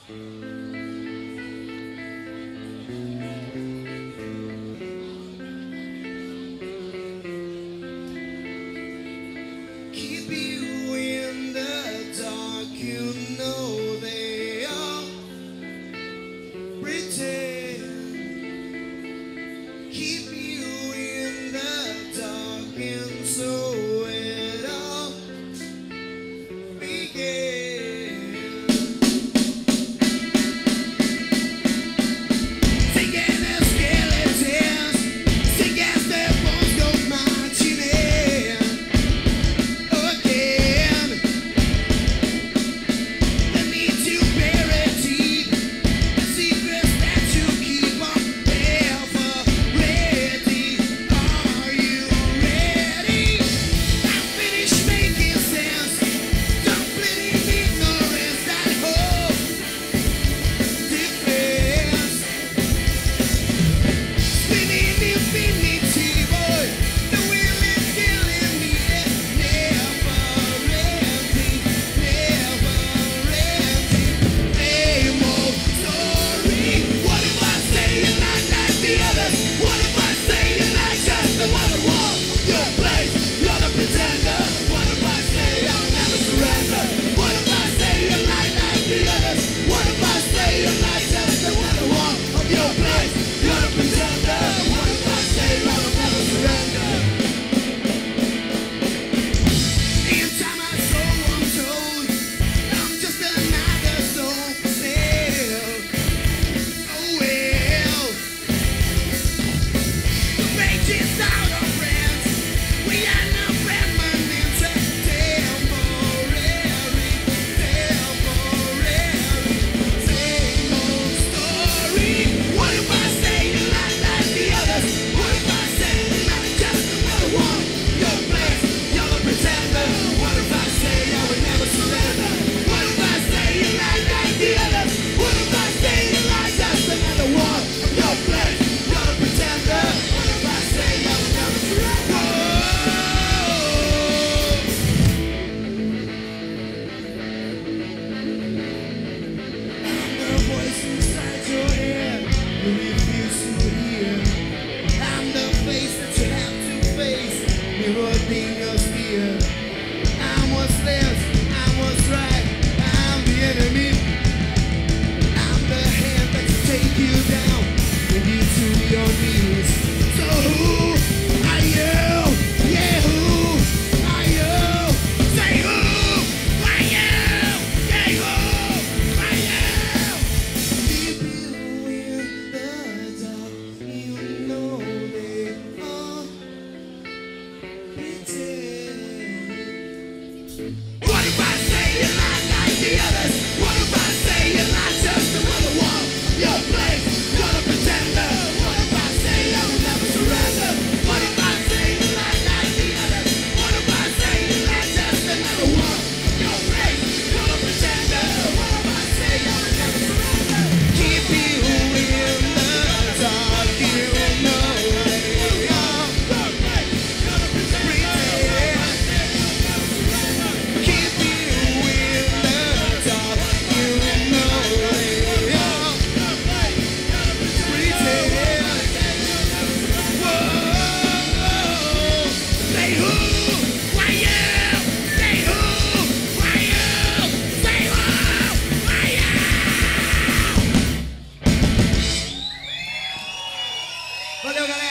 Keep you in the dark, you know they all pretend. Keep you in the dark, and so it all began. Singing the skeletons, sing as their bones go marching in. Again, the need to bury deep the secrets that you keep on ever ready. Are you ready? I'm finished making sense. Don't bleeding ignorance that hope defense. Spinning infinity, boy. The wheel is killing me. Never ending, never ending. Same old story. What if I say you're not like the others? What if I say you're not just the one who wants your place? You're the pretender. What if I say I'll never surrender? What if I say you're not like the others? What if I say you're not just the one who wants your place? You're the pretender. What if I say I'll never surrender? Inside my soul, I'm told I'm just another soul cell. Oh well, the rage is out of friends. We are now permanent, temporary, same old story. What if I say you're not like the others? What if I say you're not just another one? Your place, you're the pretender. What if I say I would never surrender? What if I say you're not like the others? What if I say you're not just another one? Your place, you're the pretender. What if I say I would never surrender? I'm the voice inside your head you refuse to hear. I'm the face that you have to face, mirroring your fear. I'm what's left, I'm what's right, I'm the enemy. I'm the hand that can take you down, bring you to your knees. So who are you? Yeah, who are you? Say who are you? Yeah, who are you? Keep you in the dark, you know they all pretend. What if I say you're not like the others? What if I say you're not just another one? Your place, you're the pretender. What if I say I will never surrender? What if I say you're not like the others? What if I say you're not just another one? Your place, you're the pretender. What if I say I will never surrender? Keep you in the dark, you know they all pretend. Keep you in the dark, you know they all pretend. Whoa, say who are you? Say who are you? Say who are you? Valeu, galera.